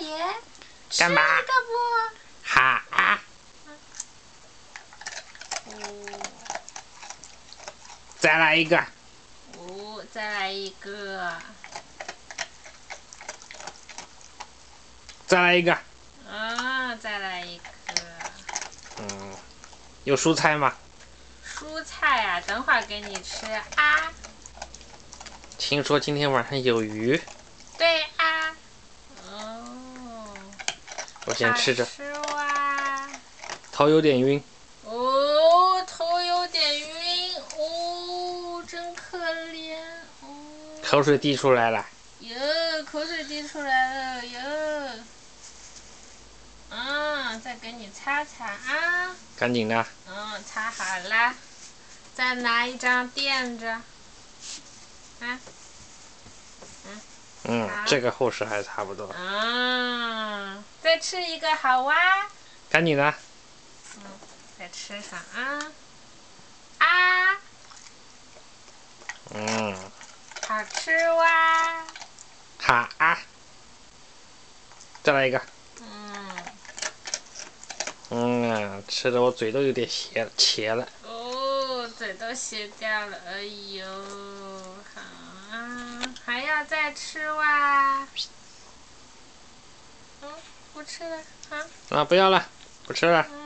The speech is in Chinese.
爷， 干嘛？ 吃一个不？ 好啊。再来一个。 哦，再来一个。 再来一个。 再来一个。 有蔬菜吗？ 蔬菜啊，等会儿给你吃啊。 听说今天晚上有鱼。 对啊。哦。 我先吃着。 吃哇。 头有点晕。 哦，头有点晕。哦，真可怜。哦。 口水滴出来了。 哟，口水滴出来了哟。再给你擦擦啊。 赶紧的。 擦好了。再拿一张垫着。 这个厚实还差不多。 再吃一个好哇。 赶紧的。 再吃上啊。好吃哇。 好啊。再来一个。吃的我嘴都有点斜了。 哦，嘴都斜掉了，哎呦，好啊，还要再吃哇。不吃了啊。 不要了，不吃了。